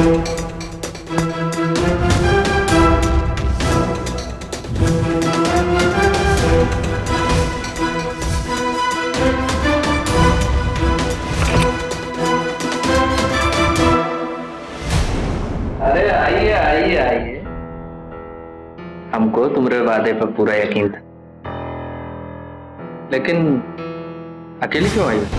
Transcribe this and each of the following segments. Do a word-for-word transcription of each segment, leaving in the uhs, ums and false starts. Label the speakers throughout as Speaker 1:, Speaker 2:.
Speaker 1: अरे आइए आइए आइए, हमको तुम्हारे वादे पर पूरा यकीन था, लेकिन अकेली क्यों आई?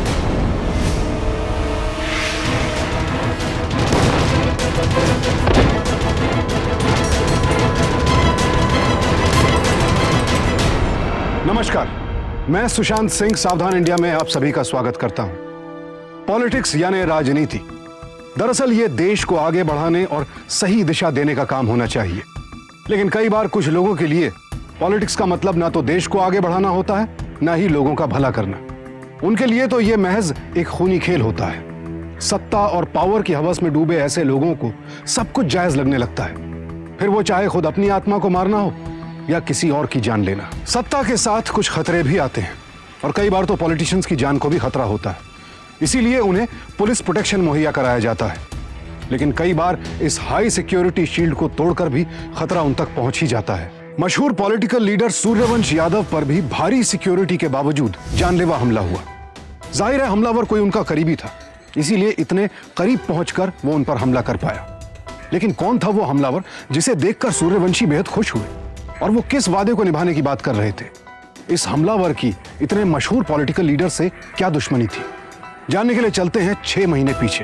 Speaker 2: नमस्कार, मैं सुशांत सिंह सावधान इंडिया में आप सभी का स्वागत करता हूं। पॉलिटिक्स यानी राजनीति, दरअसल ये देश को आगे बढ़ाने और सही दिशा देने का काम होना चाहिए, लेकिन कई बार कुछ लोगों के लिए पॉलिटिक्स का मतलब ना तो देश को आगे बढ़ाना होता है, ना ही लोगों का भला करना। उनके लिए तो ये महज एक खूनी खेल होता है। सत्ता और पावर की हवस में डूबे ऐसे लोगों को सब कुछ जायज लगने लगता है, फिर वो चाहे खुद अपनी आत्मा को मारना हो या किसी और की जान लेना। सत्ता के साथ कुछ खतरे भी आते हैं और कई बार तो पॉलिटिशियंस की जान को भी खतरा होता है, इसीलिए उन्हें पुलिस प्रोटेक्शन मुहैया कराया जाता है। लेकिन कई बार इस हाई सिक्योरिटी शील्ड को तोड़कर भी खतरा उन तक पहुंच ही जाता है। मशहूर पॉलिटिकल लीडर सूर्यवंश यादव पर भी भारी सिक्योरिटी के बावजूद जानलेवा हमला हुआ। जाहिर है हमलावर कोई उनका करीबी था, इसीलिए इतने करीब पहुंचकर वो उन पर हमला कर पाया। लेकिन कौन था वो हमलावर जिसे देखकर सूर्यवंशी बेहद खुश हुए, और वो किस वादे को निभाने की बात कर रहे थे? इस हमलावर की इतने मशहूर पॉलिटिकल लीडर से क्या दुश्मनी थी? जानने के लिए चलते हैं छह महीने पीछे।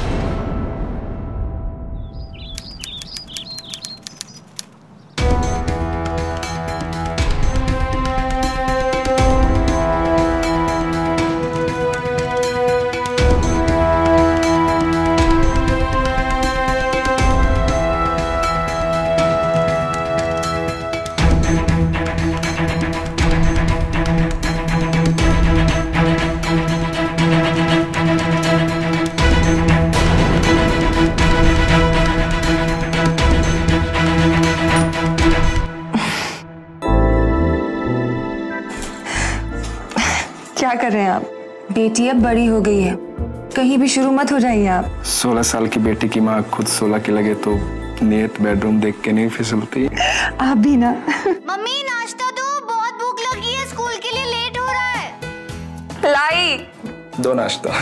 Speaker 3: क्या कर रहे हैं आप? बेटी अब बड़ी हो गई है, कहीं भी शुरू मत हो जाइए आप।
Speaker 4: सोलह साल की बेटी की माँ खुद सोलह की लगे तो नियत बेडरूम देख के नहीं फिसलती।
Speaker 3: आप भी ना।
Speaker 5: मम्मी नाश्ता दो, बहुत भूख लगी है, स्कूल के लिए लेट हो रहा है।
Speaker 3: लाई
Speaker 4: दो नाश्ता।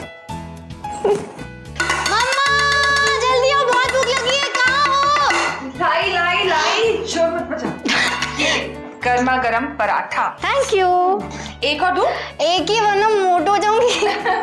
Speaker 5: मम्मा जल्दी आओ, बहुत भूख लगी है, कहाँ हो?
Speaker 3: लाई लाई लाई, शोर मत मचा। गर्मा गर्म पराठा।
Speaker 5: Thank you.
Speaker 3: एक और दूं?
Speaker 5: एक ही, वरना मोटी हो जाऊंगी।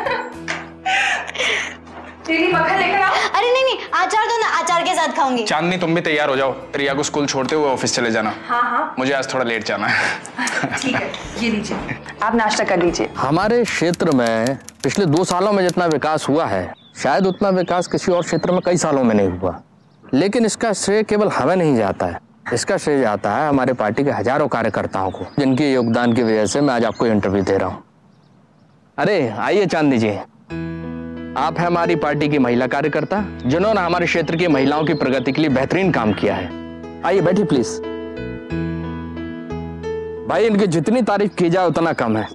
Speaker 3: चीनी मक्खन लेकर आओ।
Speaker 5: अरे नहीं नहीं, अचार दो ना, अचार के साथ खाऊंगी।
Speaker 4: चांदनी तुम भी तैयार हो जाओ, रिया को स्कूल छोड़ते हुए ऑफिस चले जाना।
Speaker 3: हाँ हाँ,
Speaker 4: मुझे आज थोड़ा लेट जाना है।
Speaker 3: ठीक है, ये लीजिए, आप नाश्ता कर लीजिए।
Speaker 1: हमारे क्षेत्र में पिछले दो सालों में जितना विकास हुआ है, शायद उतना विकास किसी और क्षेत्र में कई सालों में नहीं हुआ। लेकिन इसका श्रेय केवल हमें नहीं जाता है, इसका श्रेय जाता है हमारे पार्टी के हजारों कार्यकर्ताओं को, जिनके योगदान की वजह से मैं आज आपको इंटरव्यू दे रहा हूँ। अरे आइए चांदनी जी, आप हैं हमारी पार्टी की महिला कार्यकर्ता, जिन्होंने हमारे क्षेत्र की महिलाओं की प्रगति के लिए बेहतरीन काम किया है। आइए बैठिए प्लीज। भाई इनकी जितनी तारीफ की जाए उतना कम है।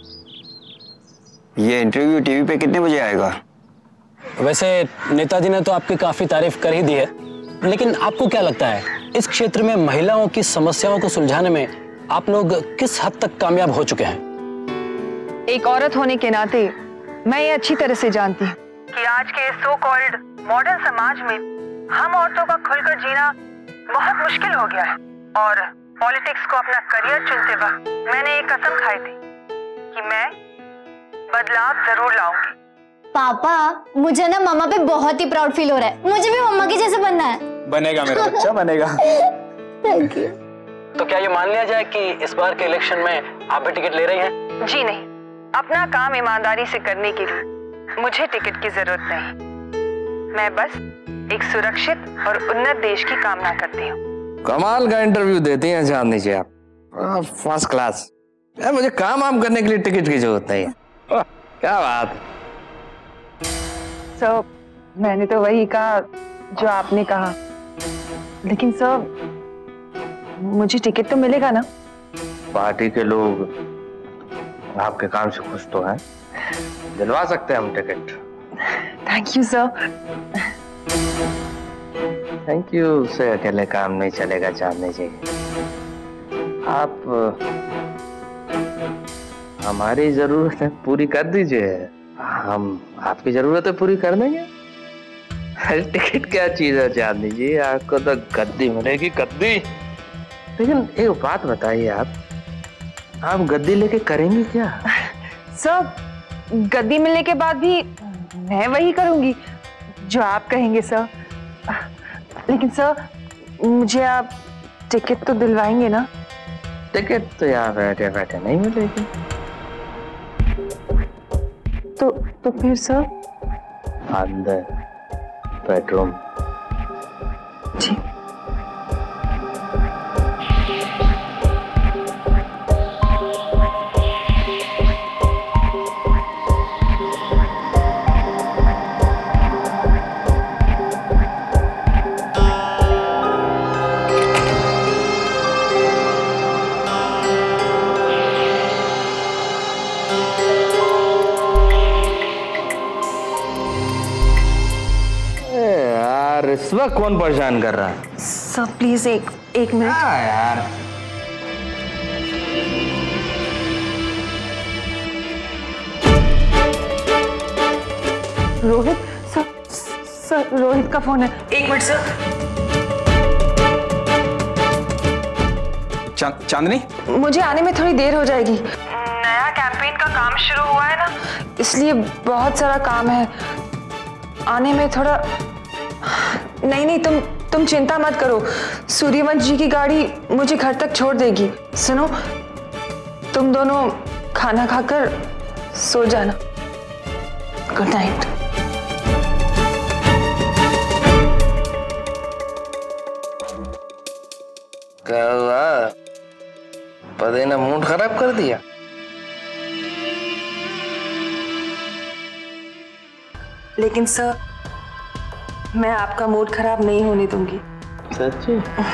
Speaker 6: ये इंटरव्यू टीवी पे कितने बजे आएगा?
Speaker 7: वैसे नेताजी ने तो आपकी काफी तारीफ कर ही दी है, लेकिन आपको क्या लगता है इस क्षेत्र में महिलाओं की समस्याओं को सुलझाने में आप लोग किस हद तक कामयाब हो चुके हैं?
Speaker 3: एक औरत होने के नाते मैं ये अच्छी तरह से जानती हूँ कि आज के सो कॉल्ड मॉडर्न समाज में हम औरतों का खुलकर जीना बहुत मुश्किल हो गया है। और पॉलिटिक्स को अपना करियर चुनते वक्त मैंने एक कसम खाई थी कि मैं बदलाव जरूर लाऊंगी।
Speaker 5: पापा मुझे ना मम्मा पे बहुत ही प्राउड फील हो रहा है, मुझे भी मम्मा के जैसे बनना है।
Speaker 4: बनेगा मेरा बच्चा, बनेगा।
Speaker 5: Thank you.
Speaker 7: तो क्या ये मान लिया जाए कि इस बार के इलेक्शन में आप भी टिकट ले रही हैं?
Speaker 3: जी नहीं, अपना काम ईमानदारी से करने के लिए मुझे टिकट की जरूरत नहीं। मैं बस एक सुरक्षित और उन्नत देश की कामना करती हूँ।
Speaker 1: कमाल का इंटरव्यू देती हैं चांदनी जी आप, फर्स्ट क्लास। मुझे काम आम करने के लिए टिकट की जरूरत नहीं है। क्या बात।
Speaker 3: सर मैंने तो वही कहा जो आपने कहा, लेकिन सर मुझे टिकट तो मिलेगा ना?
Speaker 1: पार्टी के लोग आपके काम से खुश तो हैं, दिलवा सकते हैं हम ticket.
Speaker 3: Thank you sir.
Speaker 1: Thank you से अकेले काम नहीं चलेगा चांदनी जी। आप हमारी जरूरतें पूरी कर दीजिए, हम आपकी जरूरतें पूरी कर देंगे। टिकट क्या चीज है चांदनी जी, आपको तो गद्दी मिलेगी गद्दी। लेकिन एक बात बताइए, आप आप गद्दी लेके करेंगी क्या?
Speaker 3: सर, गद्दी मिलने के बाद भी मैं वही करूंगी जो आप कहेंगे सर। लेकिन सर, मुझे आप टिकट तो दिलवाएंगे ना?
Speaker 1: टिकट तो यहाँ बैठे बैठे नहीं मिलेगी।
Speaker 3: तो तो फिर सर?
Speaker 1: अंदर बेडरूम।
Speaker 3: जी।
Speaker 1: इस वक्त कौन परेशान कर रहा है?
Speaker 3: सर प्लीज एक एक मिनट।
Speaker 1: हाँ यार,
Speaker 3: रोहित सर, सर रोहित का फोन है। एक मिनट सर।
Speaker 4: चा, चांदनी,
Speaker 3: मुझे आने में थोड़ी देर हो जाएगी। नया कैंपेन का काम शुरू हुआ है ना, इसलिए बहुत सारा काम है। आने में थोड़ा नहीं नहीं तुम तुम चिंता मत करो, सूर्यवंश जी की गाड़ी मुझे घर तक छोड़ देगी। सुनो, तुम दोनों खाना खाकर सो जाना। Good night.
Speaker 1: क्या हुआ? पति ने मूड खराब कर दिया?
Speaker 3: लेकिन सर, मैं आपका मूड खराब नहीं होने दूंगी।
Speaker 1: सच्ची?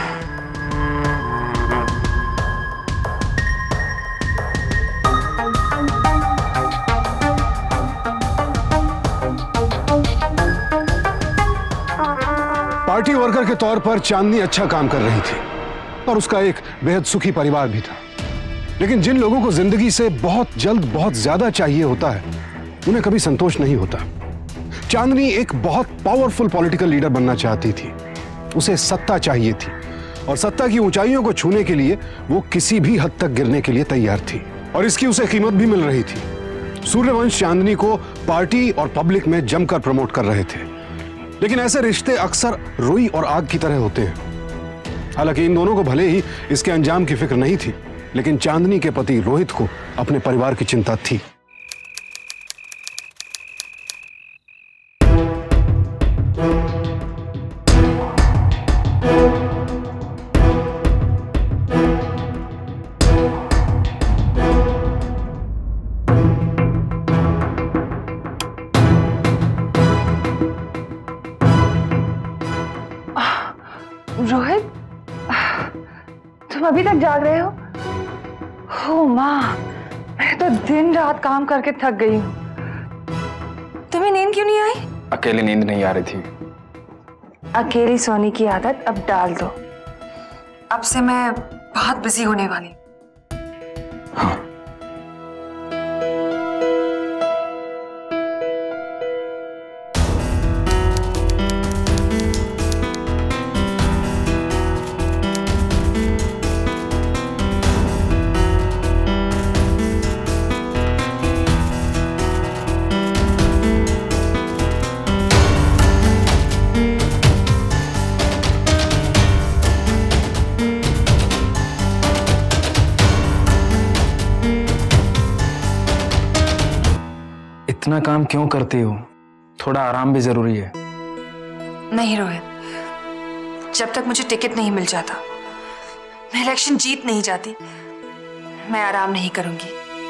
Speaker 2: पार्टी वर्कर के तौर पर चांदनी अच्छा काम कर रही थी और उसका एक बेहद सुखी परिवार भी था। लेकिन जिन लोगों को जिंदगी से बहुत जल्द बहुत ज्यादा चाहिए होता है, उन्हें कभी संतोष नहीं होता। चांदनी एक बहुत पावरफुल पॉलिटिकल लीडर बनना चाहती थी। उसे सत्ता चाहिए थी और सत्ता की ऊंचाइयों को छूने के लिए वो किसी भी हद तक गिरने के लिए तैयार थी, और इसकी उसे कीमत भी मिल रही थी। सूर्यवंश चांदनी को पार्टी और पब्लिक में जमकर प्रमोट कर रहे थे। लेकिन ऐसे रिश्ते अक्सर रुई और आग की तरह होते हैं। हालांकि इन दोनों को भले ही इसके अंजाम की फिक्र नहीं थी, लेकिन चांदनी के पति रोहित को अपने परिवार की चिंता थी।
Speaker 3: रोहित, तुम अभी तक जाग रहे हो? हो माँ, मैं तो दिन रात काम करके थक गई हूँ। तुम्हें नींद क्यों नहीं आई?
Speaker 4: अकेले नींद नहीं आ रही थी।
Speaker 3: अकेली सोने की आदत अब डाल दो। अब से मैं बहुत बिजी होने वाली।
Speaker 4: हाँ। इतना काम क्यों करती हो? थोड़ा आराम भी जरूरी है।
Speaker 3: नहीं रोहित, जब तक मुझे टिकट नहीं मिल जाता, मैं इलेक्शन जीत नहीं जाती, मैं आराम नहीं करूंगी।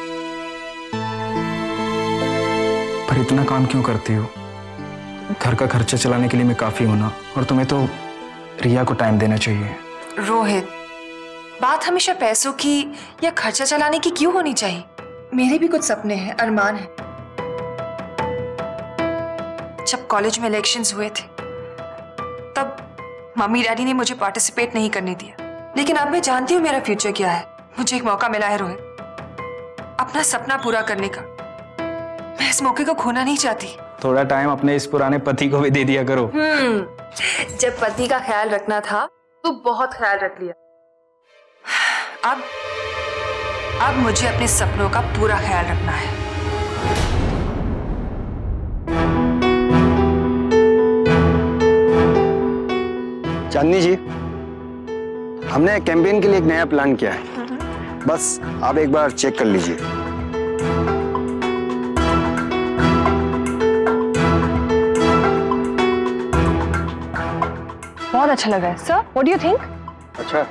Speaker 4: पर इतना काम क्यों करती हो? घर का खर्चा चलाने के लिए मैं काफी हूं ना, और तुम्हें तो रिया को टाइम देना चाहिए।
Speaker 3: रोहित, बात हमेशा पैसों की या खर्चा चलाने की क्यों होनी चाहिए? मेरे भी कुछ सपने हैं, अरमान हैं। जब कॉलेज में इलेक्शंस हुए थे, तब मम्मी डैडी ने मुझे पार्टिसिपेट नहीं करने दिया, लेकिन अब मैं जानती हूँ मेरा फ्यूचर क्या है। मुझे एक मौका मिला है रोहित, अपना सपना पूरा करने का। मैं इस मौके को खोना नहीं चाहती।
Speaker 4: थोड़ा टाइम अपने इस पुराने पति को भी दे दिया करो।
Speaker 3: हम्म, जब पति का ख्याल रखना था तो बहुत ख्याल रख लिया। अब अब मुझे अपने सपनों का पूरा ख्याल रखना है।
Speaker 6: चांदनी जी, हमने कैंपेन के लिए एक नया प्लान किया है, बस आप एक बार चेक कर लीजिए।
Speaker 3: बहुत अच्छा लगा है sir, what do you think?
Speaker 6: अच्छा,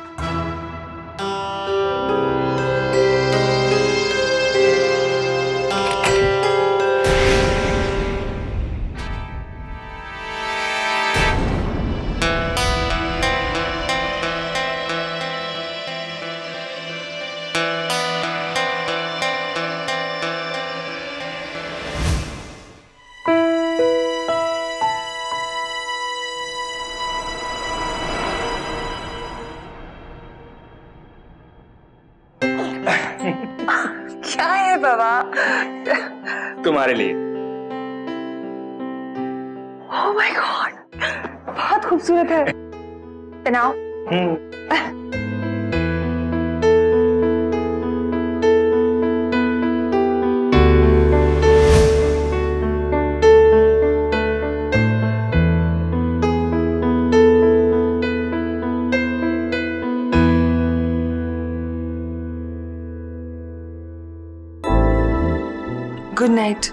Speaker 3: क्या है बाबा?
Speaker 1: तुम्हारे लिए।
Speaker 3: ओह माय गॉड, बहुत खूबसूरत है। पहनाओ। Good night.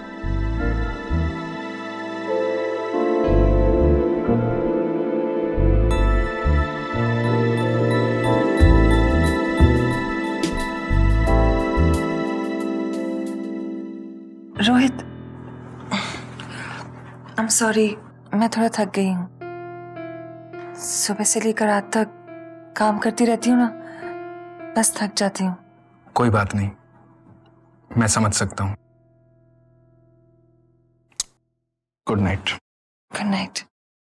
Speaker 3: Rohit, I am sorry, मैं थोड़ा थक गई हूँ। सुबह से लेकर आज तक काम करती रहती हूँ ना, बस थक जाती हूँ।
Speaker 4: कोई बात नहीं, मैं समझ सकता हूँ। Good night.
Speaker 3: Good night.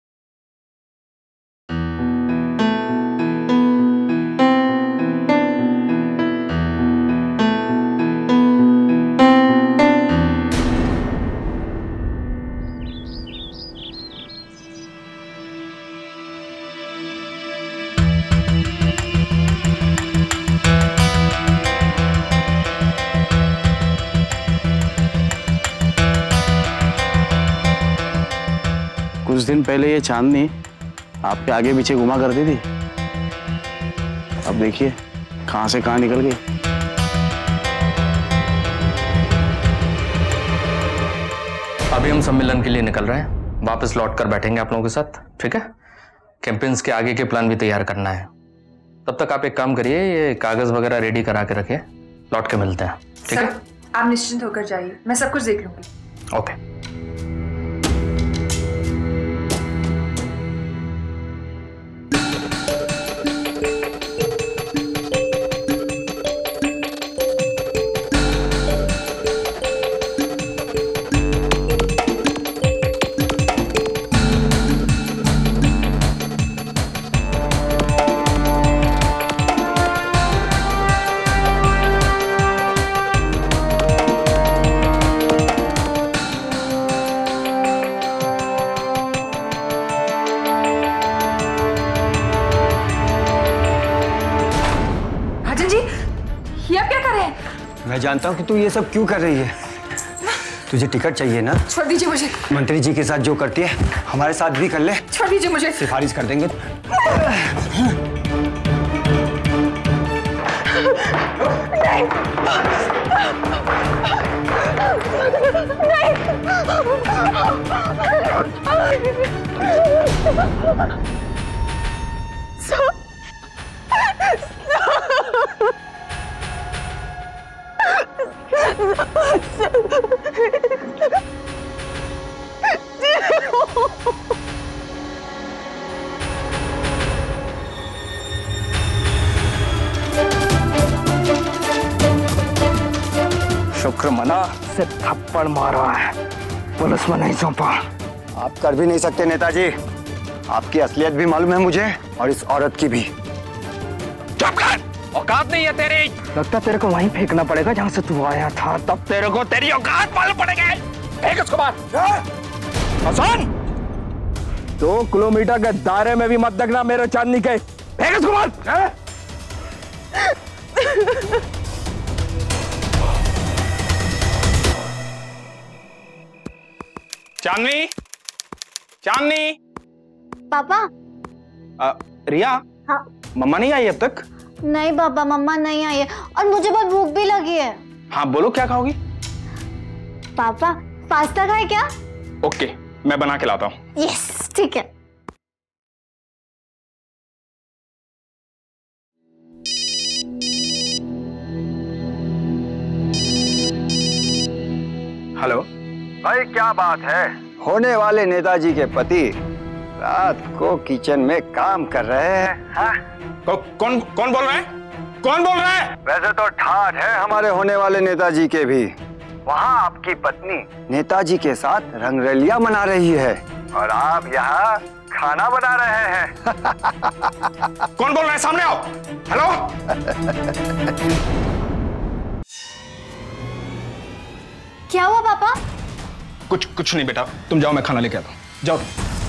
Speaker 6: कुछ दिन पहले ये चांदनी आपके आगे पीछे घुमा करती थी, अब देखिए कहां से कहां निकल गई।
Speaker 1: अभी हम सम्मेलन के लिए निकल रहे हैं, वापस लौट कर बैठेंगे आप लोगों के साथ, ठीक है? कैंपेन्स के आगे के प्लान भी तैयार करना है। तब तक आप एक काम करिए, ये कागज वगैरह रेडी करा के रखिए, लौट के मिलते हैं, ठीक है?
Speaker 3: आप निश्चिंत होकर जाइए, मैं सब कुछ देख लूंगी।
Speaker 1: ओके।
Speaker 6: मैं जानता हूँ कि तू ये सब क्यों कर रही है। तुझे टिकट चाहिए ना?
Speaker 3: छोड़ दीजिए मुझे।
Speaker 6: मंत्री जी के साथ जो करती है हमारे साथ भी कर ले।
Speaker 3: छोड़ दीजिए मुझे।
Speaker 6: सिफारिश कर देंगे।
Speaker 4: शुक्र मना से थप्पड़ मारा है, पुलिस में नहीं सौंपा।
Speaker 6: आप कर भी नहीं सकते नेताजी,
Speaker 8: आपकी असलियत भी मालूम है मुझे और इस औरत की भी।
Speaker 1: चुप कर, औकात नहीं है तेरी। लगता तेरे को वहीं फेंकना पड़ेगा जहां से तू आया था, तब तेरे को तेरी औकात मालूम पड़ेगी। फेंक उसको बाहर। हसन, दो किलोमीटर के दायरे में भी मत देखना मेरे चांदनी के। फेंक उसको बाहर।
Speaker 4: चांदनी, चांदनी।
Speaker 5: पापा।
Speaker 4: आ, रिया।
Speaker 5: हाँ।
Speaker 4: मम्मा नहीं आई अब तक?
Speaker 5: नहीं पापा, मम्मा नहीं आई है और मुझे बहुत भूख भी लगी है।
Speaker 4: हाँ बोलो, क्या खाओगी?
Speaker 5: पापा, पास्ता खाए क्या?
Speaker 4: ओके, मैं बना के लाता हूँ।
Speaker 5: यस, ठीक है।
Speaker 4: हेलो
Speaker 8: भाई, क्या बात है? होने वाले नेताजी के पति रात को किचन में काम कर रहे हैं। हाँ?
Speaker 4: को, कौन कौन बोल रहा है? कौन बोल रहा है?
Speaker 8: वैसे तो ठाठ है हमारे होने वाले नेताजी के भी। वहाँ आपकी पत्नी नेताजी के साथ रंगरलिया मना रही है और आप यहाँ खाना बना रहे हैं।
Speaker 4: कौन बोल रहा है? सामने आओ। हेलो।
Speaker 5: क्या हुआ पापा?
Speaker 4: कुछ कुछ नहीं बेटा, तुम जाओ, मैं खाना लेके आता हूँ। जाओ।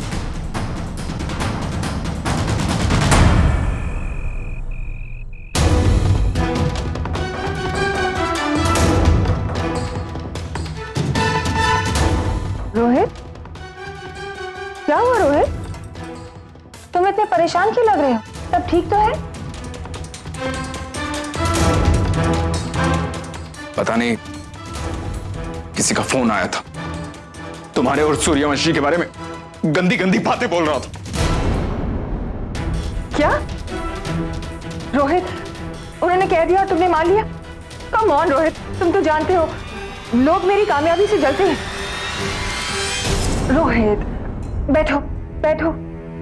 Speaker 3: रोहित, क्या हुआ रोहित? तुम इतने परेशान क्यों लग रहे हो? सब ठीक तो है?
Speaker 4: पता नहीं, किसी का फोन आया था, तुम्हारे और सूर्यवंशी के बारे में गंदी गंदी बातें बोल रहा था।
Speaker 3: क्या? रोहित, उन्होंने कह दिया और तुमने मान लिया? कम ऑन रोहित, तुम तो जानते हो लोग मेरी कामयाबी से जलते हैं। रोहित, बैठो बैठो।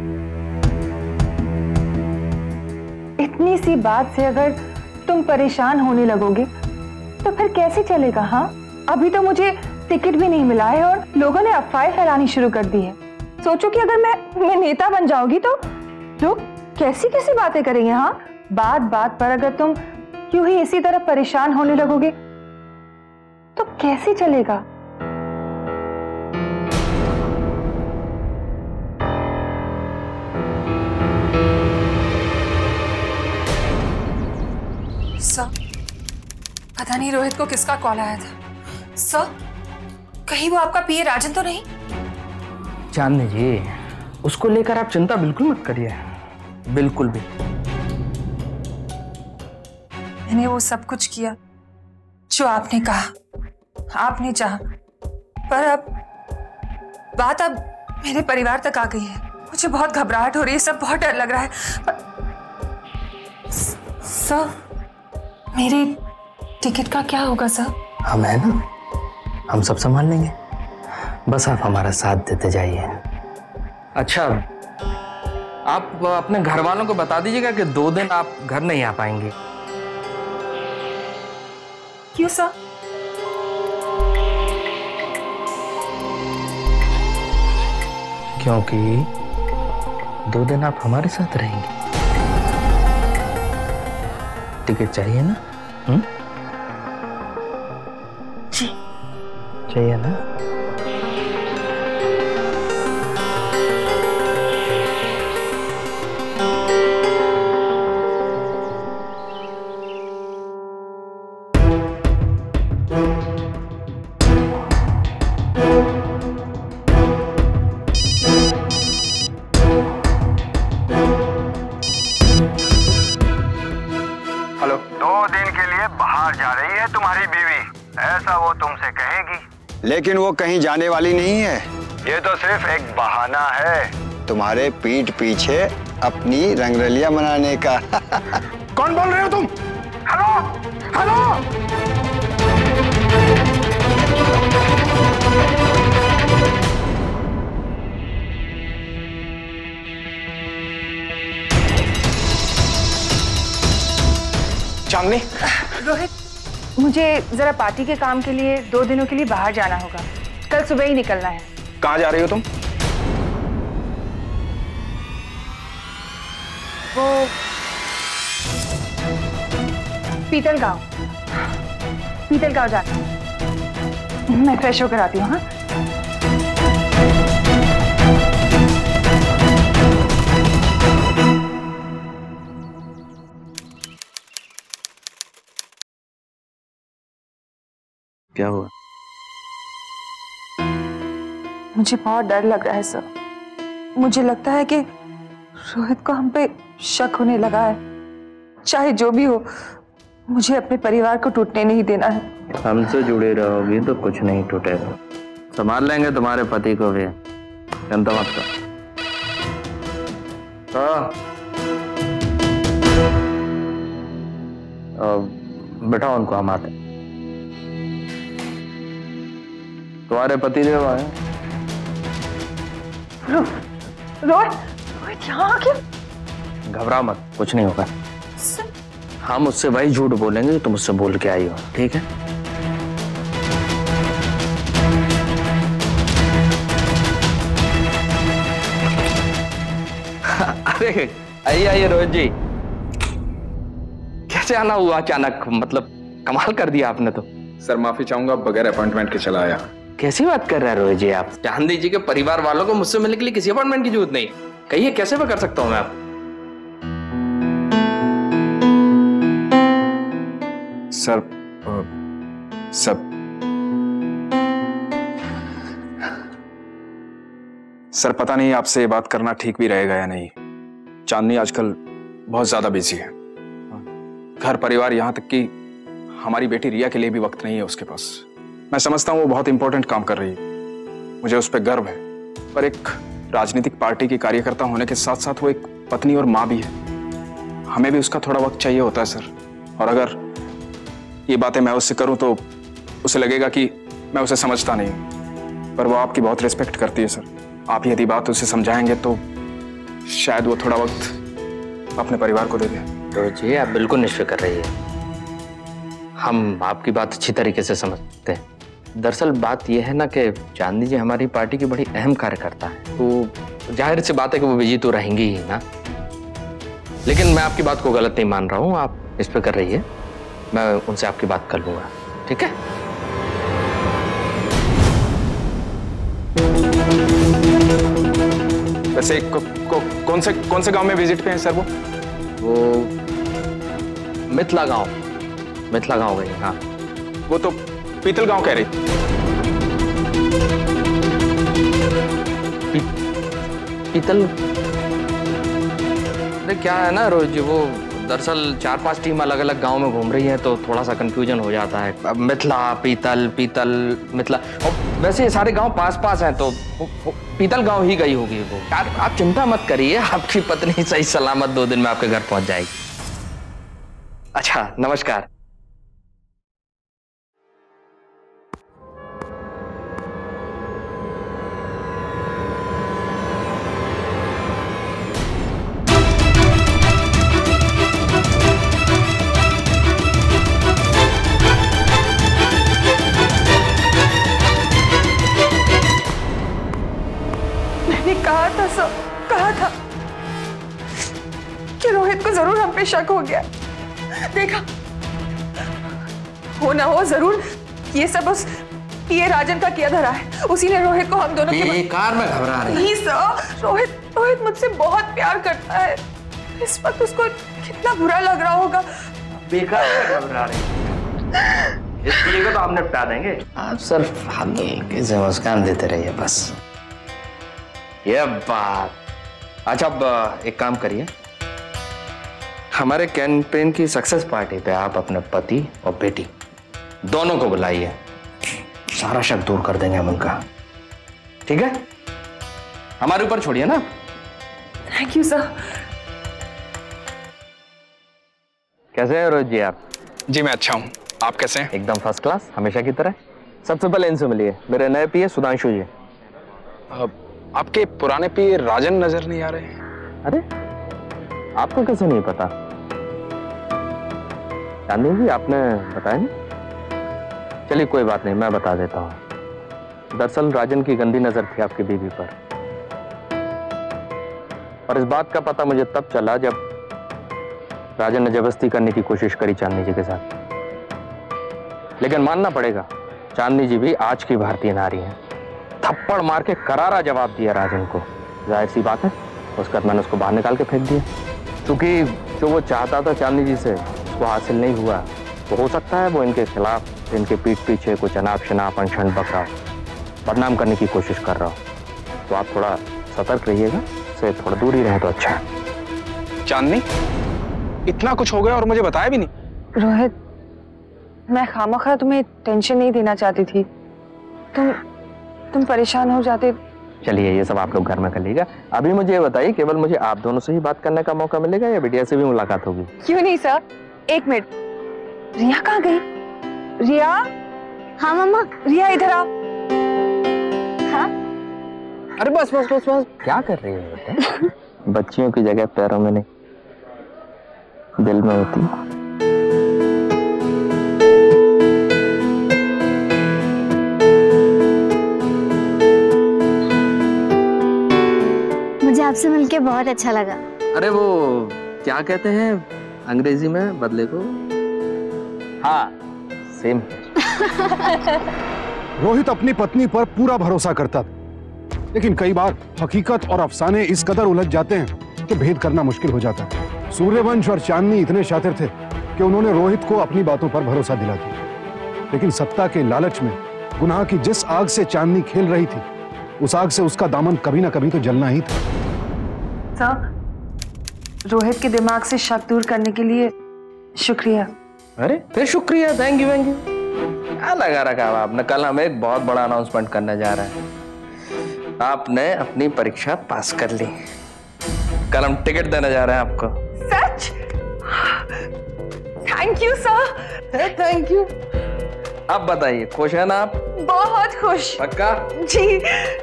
Speaker 3: इतनी सी बात से अगर तुम परेशान होने लगोगे तो फिर कैसे चलेगा? हाँ, अभी तो मुझे टिकट भी नहीं मिला है और लोगों ने अफवाहें फैलानी शुरू कर दी है। सोचो कि अगर मैं मैं नेता बन जाऊंगी तो लोग कैसी कैसी बातें करेंगे। हाँ, बात बात पर अगर तुम यूं ही इसी तरह परेशान होने लगोगे तो कैसे चलेगा?
Speaker 9: सर, पता नहीं रोहित को किसका कॉल आया था। सर, कहीं वो आपका पीए राजन तो नहीं?
Speaker 1: चांदनी जी, उसको लेकर आप चिंता बिल्कुल मत करिए, बिल्कुल भी।
Speaker 9: मैंने वो सब कुछ किया जो आपने कहा, आपने चाहा, पर अब बात अब मेरे परिवार तक आ गई है। मुझे बहुत घबराहट हो रही है, सब बहुत डर लग रहा है। पर... सर, मेरी टिकट का क्या होगा सर?
Speaker 1: हम है ना, हम सब संभाल लेंगे, बस आप हमारा साथ देते जाइए। अच्छा, आप अपने घर वालों को बता दीजिएगा कि दो दिन आप घर नहीं आ पाएंगे।
Speaker 9: क्यों सर?
Speaker 1: क्योंकि दो दिन आप हमारे साथ रहेंगे। टिकट चाहिए ना? हम्म?
Speaker 9: जी।
Speaker 1: चाहिए ना?
Speaker 8: लेकिन वो कहीं जाने वाली नहीं है। ये तो सिर्फ एक बहाना है तुम्हारे पीठ पीछे अपनी रंगरलिया मनाने का।
Speaker 4: कौन बोल रहे हो तुम? Hello, hello. चांदनी।
Speaker 3: रोहित, मुझे जरा पार्टी के काम के लिए दो दिनों के लिए बाहर जाना होगा। कल सुबह ही निकलना है।
Speaker 4: कहाँ जा रही हो तुम?
Speaker 3: वो पीतल गांव, पीतल गांव जाना। मैं फ्रेश होकर आती हूँ। हाँ,
Speaker 1: क्या हुआ?
Speaker 9: मुझे बहुत डर लग रहा है सर। मुझे लगता है कि रोहित को हम पे शक होने लगा है। चाहे जो भी हो, मुझे अपने परिवार को टूटने नहीं देना है।
Speaker 1: हमसे जुड़े रहोगी तो कुछ नहीं टूटेगा। संभाल लेंगे तुम्हारे पति को भी, चिंता मत करो। बैठा उनको, हम आते। तुम्हारे पति देव आए।
Speaker 3: रो, रोहित, रोहित यहाँ आ गया?
Speaker 1: घबरा मत, कुछ नहीं होगा। हम उससे वही झूठ बोलेंगे तुम उससे बोल के आई हो, ठीक है? अरे आइए आइए रोहित जी, कैसे आना हुआ अचानक? मतलब कमाल कर दिया आपने तो।
Speaker 4: सर माफी चाहूंगा, बगैर अपॉइंटमेंट के चला आया।
Speaker 1: कैसी बात कर रहे हैं रोहित जी आप? चांदी जी के परिवार वालों को मुझसे मिलने के लिए किसी अपॉइंटमेंट की जरूरत नहीं। कहिए कैसे मैं कर सकता हूं मैं आप?
Speaker 4: सर सब सर पता नहीं आपसे ये बात करना ठीक भी रहेगा या नहीं। चांदनी आजकल बहुत ज्यादा बिजी है। घर परिवार, यहां तक कि हमारी बेटी रिया के लिए भी वक्त नहीं है उसके पास। मैं समझता हूं वो बहुत इंपॉर्टेंट काम कर रही है, मुझे उस पर गर्व है, पर एक राजनीतिक पार्टी की कार्यकर्ता होने के साथ साथ वो एक पत्नी और माँ भी है। हमें भी उसका थोड़ा वक्त चाहिए होता है सर। और अगर ये बातें मैं उससे करूं तो उसे लगेगा कि मैं उसे समझता नहीं हूं, पर वो आपकी बहुत रिस्पेक्ट करती है सर। आप यदि बात उसे समझाएंगे तो शायद वो थोड़ा वक्त अपने परिवार को दे दे।
Speaker 1: तो जी आप बिल्कुल निश्चित कर रही है, हम आपकी बात अच्छी तरीके से समझते हैं। दरअसल बात यह है ना कि चांदनी जी हमारी पार्टी की बड़ी अहम कार्यकर्ता है, तो जाहिर सी बात है कि वो बिजी तो रहेंगी ही ना। लेकिन मैं आपकी बात को गलत नहीं मान रहा हूँ, आप इस पे कर रही है, मैं उनसे आपकी बात कर लूंगा, ठीक है?
Speaker 4: वैसे को, को, कौन से कौन से गांव में विजिट पे हैं सर वो?
Speaker 1: वो मिथिला गांव, मिथिला गांव गई। हाँ,
Speaker 4: वो तो पीतल गांव कह रही।
Speaker 1: पी, पीतल? अरे क्या है ना रोहित जी, वो दरअसल चार पांच टीम अलग अलग गांव में घूम रही हैं तो थोड़ा सा कंफ्यूजन हो जाता है। अब मिथिला, पीतल, पीतल, मिथिला, और वैसे ये सारे गांव पास पास हैं तो वो, वो पीतल गांव ही गई होगी वो। यार आप चिंता मत करिए, आपकी पत्नी सही सलामत दो दिन में आपके घर पहुंच जाएगी। अच्छा नमस्कार।
Speaker 9: कहा था सब, कहा था कि रोहित को जरूर हम पे शक हो गया। देखा, हो ना हो जरूर ये सब उस पीए राजन का किया धरा है। उसी ने रोहित को हम दोनों के
Speaker 1: बेकार में घबरा रही
Speaker 9: नहीं सर, रोहित रोहित मुझसे बहुत प्यार करता है। इस वक्त उसको कितना बुरा लग रहा होगा।
Speaker 1: बेकार में घबरा रही, इसलिए को तो हम निपटा देंगे। आप सिर्फ हल्के से मुस्कान देते रहिए बस। ये बात। अच्छा अब एक काम करिए, हमारे कैंपेन की सक्सेस पार्टी पे आप अपने पति और बेटी दोनों को बुलाइए, सारा शक दूर कर देंगे हम उनका, ठीक है? हमारे ऊपर छोड़िए ना।
Speaker 9: Thank you sir.
Speaker 1: कैसे हैं रोहित जी आप?
Speaker 4: जी मैं अच्छा हूँ, आप कैसे हैं?
Speaker 1: एकदम फर्स्ट क्लास, हमेशा की तरह। सबसे पहले इनसे मिलिए, मेरे नए पीए सुधांशु जी।
Speaker 4: अब आपके पुराने पीए राजन नजर नहीं आ रहे।
Speaker 1: अरे आपको कैसे नहीं पता? चांदनी जी आपने बताया नहीं? चलिए कोई बात नहीं, मैं बता देता हूँ। दरअसल राजन की गंदी नजर थी आपकी बीवी पर, और इस बात का पता मुझे तब चला जब राजन ने जबरदस्ती करने की कोशिश करी चांदनी जी के साथ, लेकिन मानना पड़ेगा चांदनी जी भी आज की भारतीय नारी हैं। थप्पड़ मार के करारा जवाब दिया राजन को। जाहिर सी बात है उसके बाद मैंने उसको बाहर निकाल के फेंक दिया, क्योंकि जो वो चाहता था चांदनी जी से उसको हासिल नहीं हुआ। तो हो सकता है वो इनके खिलाफ, इनके पीठ पीछे कुछ अनाप शनाप अनशन बक रहा हो, बदनाम करने की कोशिश कर रहा हो। तो आप थोड़ा सतर्क रहिएगा, से थोड़ा दूर ही रहे तो अच्छा है।
Speaker 4: चांदनी, इतना कुछ हो गया और मुझे बताया भी नहीं।
Speaker 3: रोहित, मैं खामखा तुम्हें टेंशन नहीं देना चाहती थी। तुम तुम परेशान हो जाते।
Speaker 1: चलिए ये सब आप लोग घर में कर लीजिएगा। अभी मुझे ये बताइए, केवल मुझे आप दोनों से ही बात करने का मौका मिलेगा या बिटिया से भी मुलाकात होगी?
Speaker 3: क्यों नहीं सर, एक मिनट, रिया कहाँ गई? रिया?
Speaker 5: हाँ मम्मा।
Speaker 3: रिया इधर आओ।
Speaker 5: हाँ?
Speaker 1: अरे बस बस बस बस, क्या कर रही है बेटा? बच्चियों की जगह पैरों में नहीं, दिल में होती है।
Speaker 5: मुझे आपसे मिलके बहुत अच्छा लगा।
Speaker 1: अरे वो क्या कहते हैं अंग्रेजी में बदले को? हाँ, सेम।
Speaker 2: रोहित अपनी पत्नी पर पूरा भरोसा करता था, लेकिन कई बार हकीकत और अफसाने इस कदर उलझ जाते हैं कि भेद करना मुश्किल हो जाता है। सूर्यवंश और चांदनी इतने शातिर थे कि उन्होंने रोहित को अपनी बातों पर भरोसा दिला दिया, लेकिन सत्ता के लालच में गुनाह की जिस आग से चांदनी खेल रही थी, उस आग से उसका दामन कभी ना कभी तो जलना ही था।
Speaker 3: सर, रोहित के दिमाग से शक दूर करने के लिए शुक्रिया।
Speaker 1: अरे फिर शुक्रिया, थैंक यू थैंक यू। क्या लगा रखा है आपने? कल हम एक बहुत बड़ा अनाउंसमेंट करने जा रहे हैं। आपने अपनी परीक्षा पास कर ली, कल हम टिकट देने जा रहे हैं आपको।
Speaker 3: सच? Thank you sir.
Speaker 1: Thank you. अब बताइए, खुश है ना आप?
Speaker 3: बहुत खुश।
Speaker 1: पक्का?
Speaker 3: जी।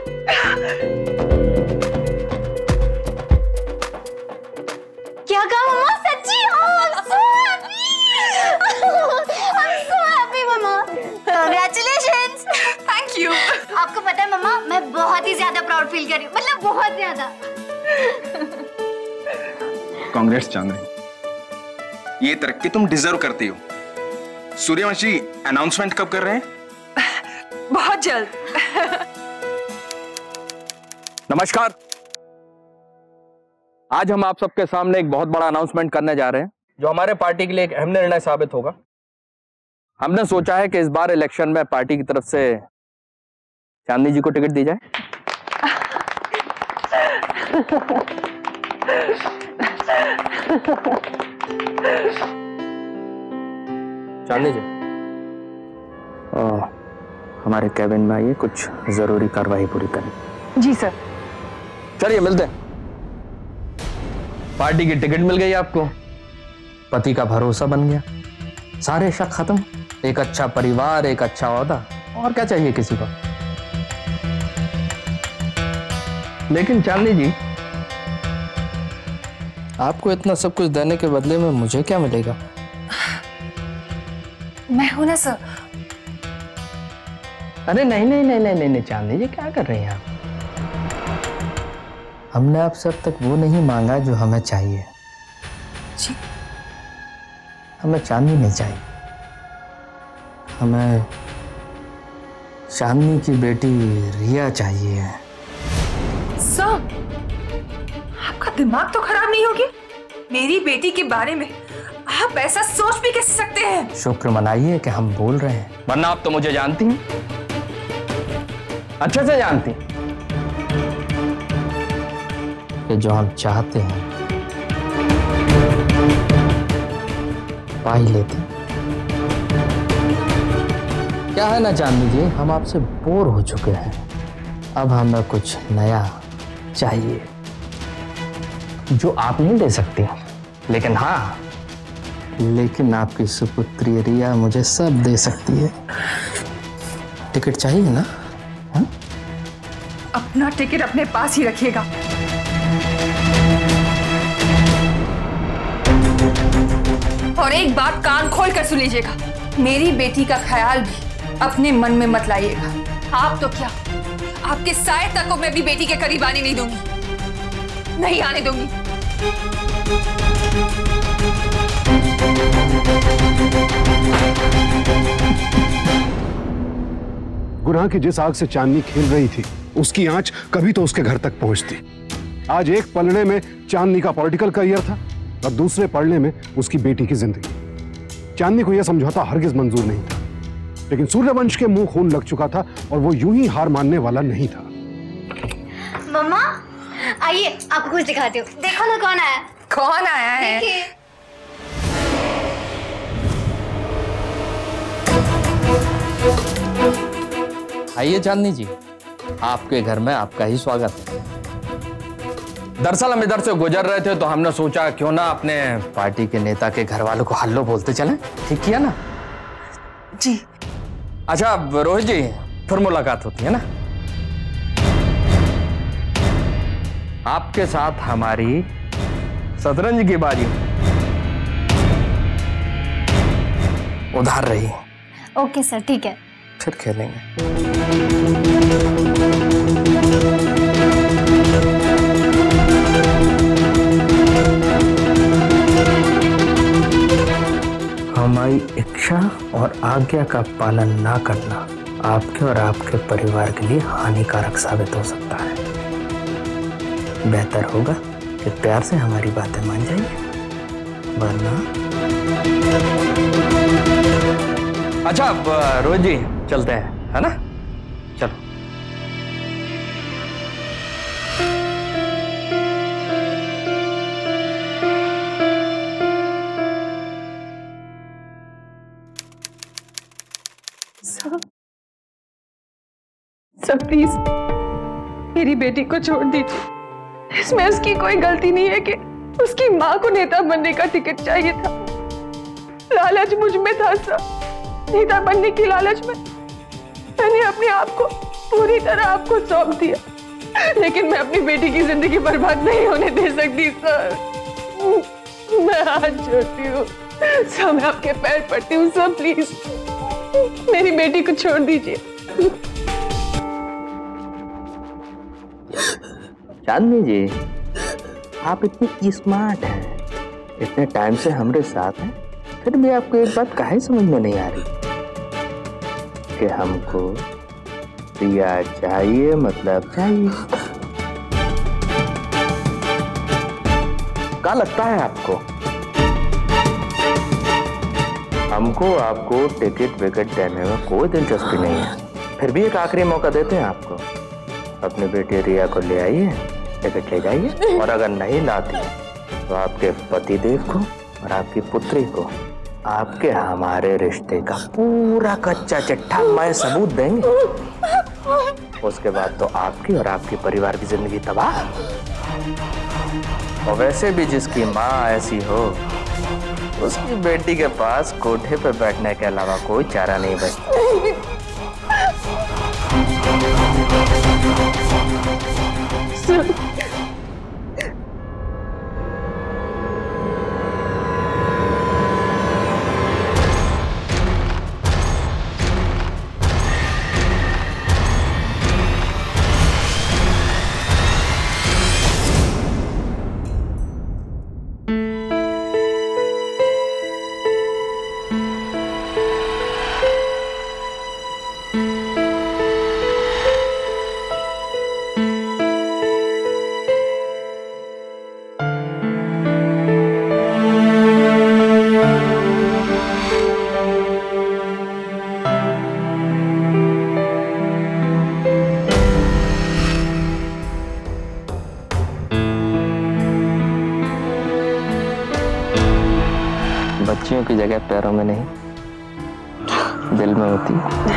Speaker 5: क्या कहा मम्मा? सच्ची? I'm so happy. I'm so happy मम्मा। Congratulations.
Speaker 3: Thank you.
Speaker 5: आपको पता है मम्मा, मैं बहुत ही ज्यादा प्राउड फील कर रही हूँ, मतलब बहुत ज्यादा।
Speaker 4: कांग्रेस चांदनी, ये तरक्की तुम डिजर्व करती हो। सूर्यवंशी अनाउंसमेंट कब कर रहे हैं?
Speaker 3: बहुत जल्द।
Speaker 1: नमस्कार, आज हम आप सबके सामने एक बहुत बड़ा अनाउंसमेंट करने जा रहे हैं, जो हमारे पार्टी के लिए एक अहम निर्णय साबित होगा। हमने सोचा है कि इस बार इलेक्शन में पार्टी की तरफ से चांदनी जी को टिकट दी जाए। चांदनी जी, ओ, हमारे कैबिन में आइए, कुछ जरूरी कार्रवाई पूरी करनी।
Speaker 3: जी सर।
Speaker 1: चलिए मिलते हैं। पार्टी की टिकट मिल गई आपको, पति का भरोसा बन गया, सारे शक खत्म, एक अच्छा परिवार, एक अच्छा ओहदा, और क्या चाहिए किसी को? लेकिन चांदनी जी, आपको इतना सब कुछ देने के बदले में मुझे क्या मिलेगा?
Speaker 9: मैं हूं ना सर।
Speaker 1: अरे नहीं नहीं नहीं नहीं नहीं चांदनी जी, क्या कर रही हैं आप? हमने आपसे अब तक वो नहीं मांगा जो हमें चाहिए।
Speaker 9: जी।
Speaker 1: हमें चांदनी नहीं चाहिए, हमें चांदनी की बेटी रिया चाहिए।
Speaker 9: सर, आपका दिमाग तो खराब नहीं हो गया? मेरी बेटी के बारे में आप ऐसा सोच भी कैसे सकते हैं?
Speaker 1: शुक्र मनाइए कि हम बोल रहे हैं, वरना आप तो मुझे जानती हैं, अच्छे से जानती कि जो हम चाहते हैं पा ही लेते। क्या है ना चांदनी जी, हम आपसे बोर हो चुके हैं, अब हमें कुछ नया चाहिए जो आप नहीं दे सकती, लेकिन हाँ, लेकिन आपकी सुपुत्री रिया मुझे सब दे सकती है। टिकट चाहिए ना? हा?
Speaker 9: अपना टिकट अपने पास ही रखिएगा। और एक बात कान खोल कर सुन लीजिएगा, मेरी बेटी का ख्याल भी अपने मन में मत लाइएगा। आप तो क्या, आपके साए तक को मैं भी बेटी के करीब आने नहीं दूंगी, नहीं आने दूंगी।
Speaker 2: गुनाह की जिस आग से चांदनी खेल रही थी, उसकी आंच कभी तो उसके घर तक पहुंचती। आज एक पलड़े में चांदनी का पॉलिटिकल करियर था और दूसरे पलड़े में उसकी बेटी की जिंदगी। चांदनी को यह समझौता हरगिज मंजूर नहीं था, लेकिन सूर्यवंश के मुंह खून लग चुका था और वो यूं ही हार मानने वाला नहीं था।
Speaker 5: मम्मा आइए, आपको कुछ दिखाती हूँ। देखो ना कौन आया।
Speaker 9: कौन आया है?
Speaker 5: देखिए।
Speaker 1: आइए चांदनी जी, आपके घर में आपका ही स्वागत है। दरअसल हम इधर से गुजर रहे थे तो हमने सोचा क्यों ना अपने पार्टी के नेता के घर वालों को हल्लो बोलते चलें। ठीक किया ना?
Speaker 9: जी।
Speaker 1: अच्छा रोहित जी, फिर मुलाकात होती है ना? आपके साथ हमारी शतरंज की बाजी उधार रही।
Speaker 5: ओके सर, ठीक है।
Speaker 1: फिर खेलेंगे। हमारी इच्छा और आज्ञा का पालन ना करना आपके और आपके परिवार के लिए हानिकारक साबित हो सकता है। बेहतर होगा कि प्यार से हमारी बातें मान जाइए, वरना। अच्छा रोहित जी, चलते हैं, है ना? चलो।
Speaker 9: सब प्लीज मेरी बेटी को छोड़ दीजिए। इसमें उसकी कोई गलती नहीं है कि उसकी माँ को नेता बनने का टिकट चाहिए था। लालच मुझ में था सर। नेता बनने की लालच में मैंने अपने आप को पूरी तरह आपको सौंप दिया, लेकिन मैं अपनी बेटी की जिंदगी बर्बाद नहीं होने दे सकती सर। मैं हाथ जोड़ती हूँ सर, मैं आपके पैर पड़ती हूँ सर, प्लीज मेरी बेटी को छोड़ दीजिए।
Speaker 1: चांदनी जी, आप इतनी स्मार्ट हैं, इतने टाइम से हमारे साथ हैं, फिर भी आपको एक बात काहे समझ में नहीं आ रही कि हमको रिया चाहिए, मतलब चाहिए। क्या लगता है आपको हमको आपको टिकट विकेट देने में कोई दिलचस्पी नहीं है, फिर भी एक आखिरी मौका देते हैं आपको। अपनी बेटी रिया को ले आइए, टिकट ले जाइए, और अगर नहीं लाती तो आपके पति देव को और आपकी पुत्री को आपके हमारे रिश्ते का पूरा कच्चा चिट्ठा मैं सबूत देंगे। उसके बाद तो आपकी और आपके परिवार की जिंदगी तबाह। और वैसे भी जिसकी माँ ऐसी हो, उसकी बेटी के पास कोठे पे बैठने के अलावा कोई चारा नहीं बचता। बच्चियों की जगह पैरों में नहीं, दिल में होती है।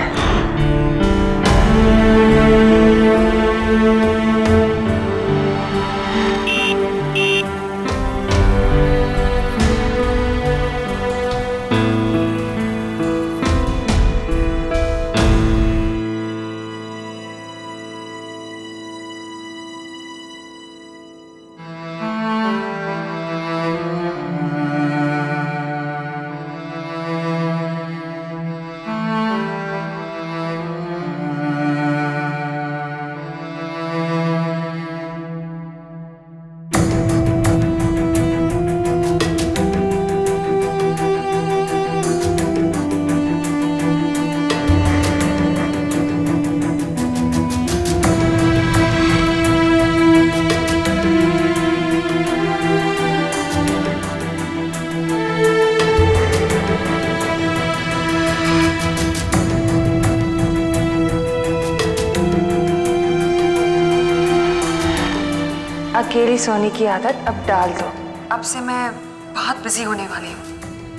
Speaker 9: अकेली सोने की आदत अब डाल दो। अब से मैं बहुत बिजी होने वाली हूँ।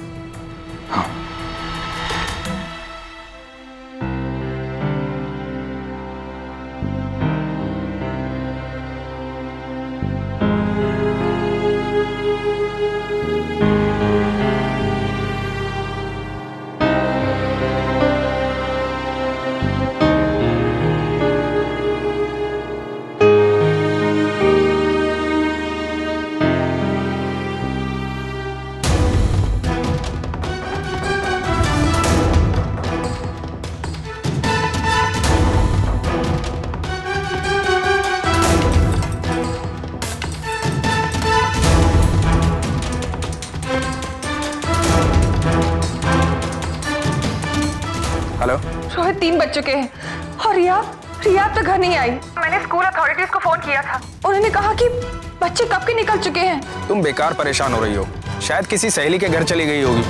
Speaker 9: रोहित तीन बज चुके हैं और रिया रिया अब तक घर नहीं आई। मैंने स्कूल अथॉरिटीज को फोन किया था, उन्होंने कहा कि बच्चे कब के निकल चुके हैं।
Speaker 4: तुम बेकार परेशान हो रही हो, शायद किसी सहेली के घर चली गई होगी।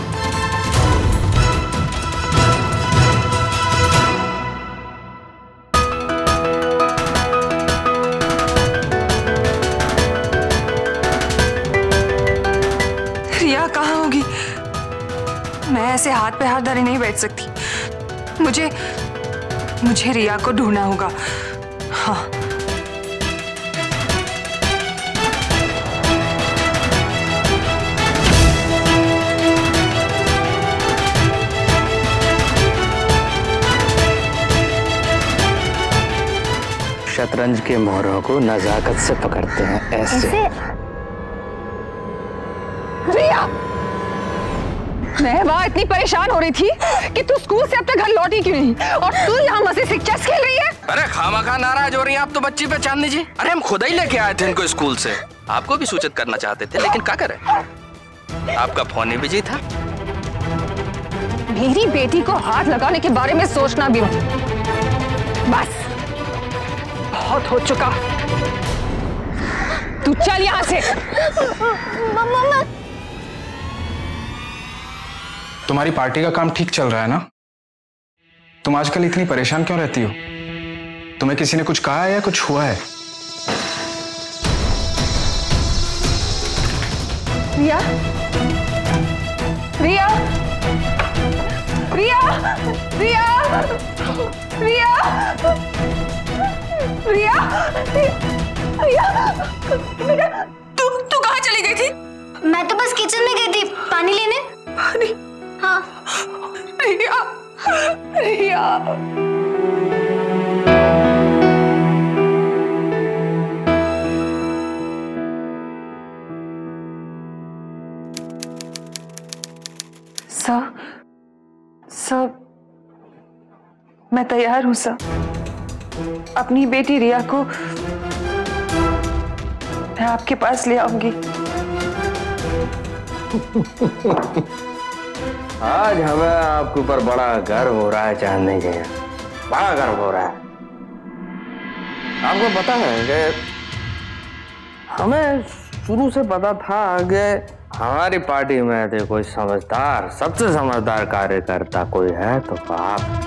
Speaker 9: रिया कहाँ होगी? मैं ऐसे हाथ पे हाथ धरे नहीं बैठ सकती। मुझे मुझे रिया को ढूंढना होगा। हाँ।
Speaker 1: शतरंज के मोहरों को नजाकत से पकड़ते हैं ऐसे, ऐसे?
Speaker 3: रिया, मैं वहाँ इतनी परेशान हो रही थी कि तू स्कूल से अब तक घर लौटी क्यों नहीं, और तू यहाँ मजे से चेस खेल रही है।
Speaker 1: अरे खामखा नाराज हो रही हैं आप तो बच्ची पे चांदनी जी। अरे हम खुद ही लेके आए थे इनको स्कूल से, आपको भी सूचित करना चाहते थे, लेकिन क्या करें, आपका फोन ही बिजी था।
Speaker 3: मेरी बेटी को हाथ लगाने के बारे में सोचना भी बस बहुत हो चुका। तू चल यहाँ से।
Speaker 5: मम्मा,
Speaker 4: तुम्हारी पार्टी का काम ठीक चल रहा है ना? तुम आजकल इतनी परेशान क्यों रहती हो? तुम्हें किसी ने कुछ कहा है या कुछ हुआ है?
Speaker 3: रिया, रिया, रिया, रिया, रिया, रिया, रिया, बेटा,
Speaker 9: तू तू कहाँ चली गई थी?
Speaker 5: मैं तो बस किचन में गई थी पानी लेने।
Speaker 9: पानी?
Speaker 5: हाँ।
Speaker 9: रिया, रिया। सर, सर, मैं तैयार हूं सर। अपनी बेटी रिया को मैं आपके पास ले आऊंगी।
Speaker 1: आज हमें आपके ऊपर बड़ा गर्व हो रहा है चांदनी जी, बड़ा गर्व हो रहा है। आपको पता है कि हमें शुरू से पता था कि हमारी पार्टी में यदि कोई समझदार, सबसे समझदार कार्यकर्ता कोई है तो आप,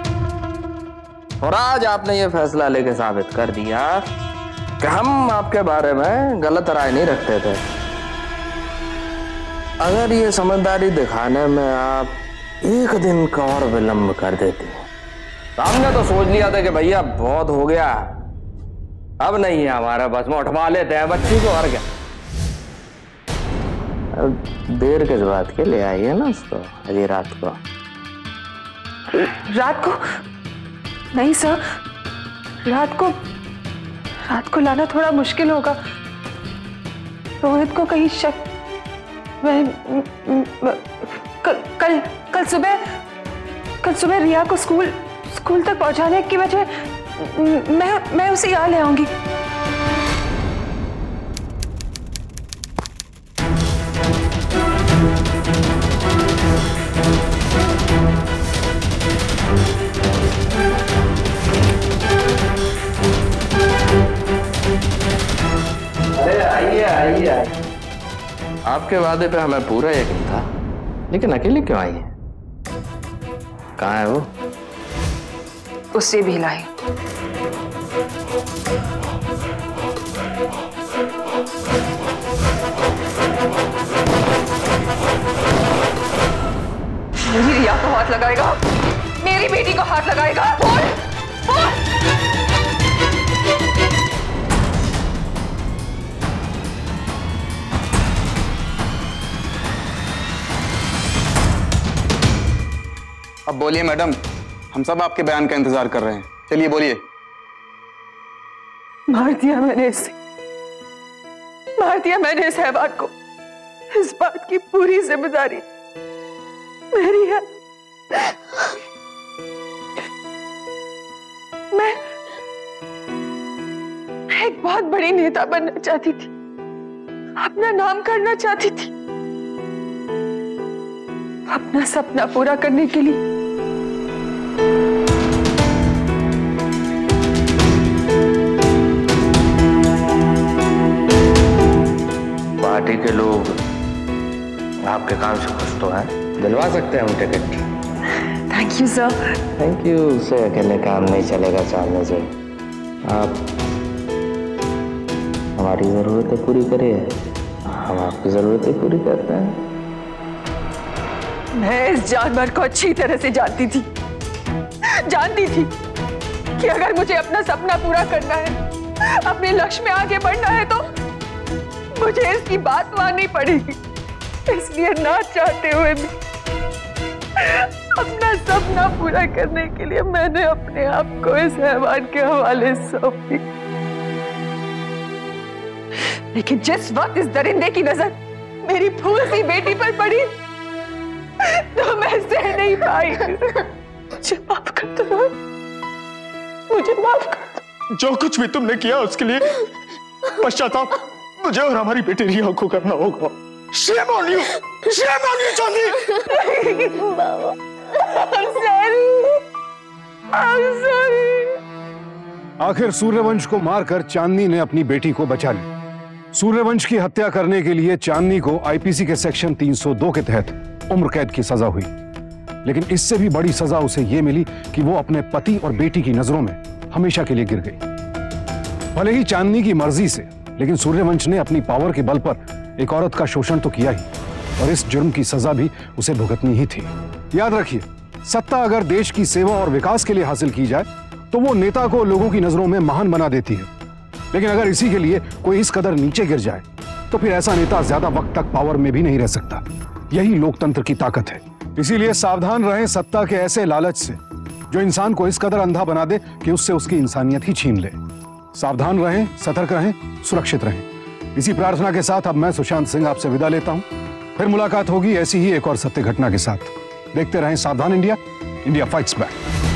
Speaker 1: और आज आपने ये फैसला लेके साबित कर दिया कि हम आपके बारे में गलत राय नहीं रखते थे। अगर ये समझदारी दिखाने में आप एक दिन का और विलंब कर देते, तो हमने तो सोच लिया था कि भैया बहुत हो गया, अब नहीं है हमारा बस में, उठवा लेते हैं बच्ची को, और क्या। अब देर किस बात के, ले आइए ना उसको अभी रात को।
Speaker 9: रात को नहीं सर, रात को रात को लाना थोड़ा मुश्किल होगा। रोहित को कहीं शक, मैं कल कल कल सुबह कल सुबह रिया को स्कूल स्कूल तक पहुंचाने की वजह मैं मैं उसे यहाँ ले आऊंगी।
Speaker 1: अरे आइए आइए आइए, आपके वादे पे हमें पूरा यकीन था, लेकिन अकेले क्यों आई है? कहाँ है वो?
Speaker 9: उससे भी लाई। मेरी रिया को हाथ लगाएगा, मेरी बेटी को हाथ लगाएगा, बोल बोल।
Speaker 4: अब बोलिए मैडम, हम सब आपके बयान का इंतजार कर रहे हैं। चलिए बोलिए।
Speaker 9: मार दिया मैंने इसे, मार दिया मैंने इस हैवान को। इस बात की पूरी जिम्मेदारी मेरी है। मैं एक बहुत बड़ी नेता बनना चाहती थी, अपना नाम करना चाहती थी। अपना सपना पूरा करने के लिए
Speaker 1: पार्टी के लोग आपके काम से खुश तो हैं, दिलवा सकते हैं हम ticket.
Speaker 9: Thank you sir.
Speaker 1: Thank you से अकेले काम नहीं चलेगा चाहने से। आप हमारी जरूरतें पूरी करिए, हम आपकी जरूरतें पूरी करते हैं।
Speaker 9: मैं इस जानवर को अच्छी तरह से जानती थी, जानती थी कि अगर मुझे अपना सपना पूरा करना है, अपने लक्ष्य में आगे बढ़ना है, तो मुझे इसकी बात माननी पड़ेगी। इसलिए ना चाहते हुए भी अपना सपना पूरा करने के लिए मैंने अपने आप को इस हैवान के हवाले सौंप दी। लेकिन जिस वक्त इस दरिंदे की नजर मेरी फूल सी बेटी पर पड़ी, तो मैं सह नहीं पाई। मुझे माफ कर दो, मुझे माफ कर दो।
Speaker 10: जो कुछ भी तुमने किया उसके लिए पश्चाताप मुझे और हमारी बेटी रिया को करना होगा। Shame on you! Shame on you, चांदी!
Speaker 5: बाबा,
Speaker 9: I'm sorry. I'm sorry.
Speaker 2: आखिर सूर्यवंश को मारकर चांदनी ने अपनी बेटी को बचा लिया। सूर्यवंश की हत्या करने के लिए चांदनी को आईपीसी के सेक्शन तीन सौ दो के तहत उम्र कैद की सजा हुई, लेकिन इससे भी बड़ी सजा उसे यह मिली कि वो अपने पति और बेटी की नजरों में हमेशा के लिए गिर गई। भले ही चांदनी की मर्जी से, लेकिन सूर्यवंश ने अपनी पावर के बल पर एक औरत का शोषण तो किया ही, और इस जुर्म की सजा भी उसे भुगतनी ही थी। याद रखिए, सत्ता अगर देश की सेवा और विकास के लिए हासिल की जाए तो वो नेता को लोगों की नजरों में महान बना देती है, लेकिन अगर इसी के लिए कोई इस कदर नीचे गिर जाए तो फिर ऐसा नेता ज्यादा वक्त तक पावर में भी नहीं रह सकता। यही लोकतंत्र की ताकत है। इसीलिए सावधान रहें सत्ता के ऐसे लालच से जो इंसान को इस कदर अंधा बना दे कि उससे उसकी इंसानियत ही छीन ले। सावधान रहें, सतर्क रहें, सुरक्षित रहें। इसी प्रार्थना के साथ अब मैं सुशांत सिंह आपसे विदा लेता हूं। फिर मुलाकात होगी ऐसी ही एक और सत्य घटना के साथ। देखते रहें सावधान इंडिया, इंडिया फाइट्स बैक।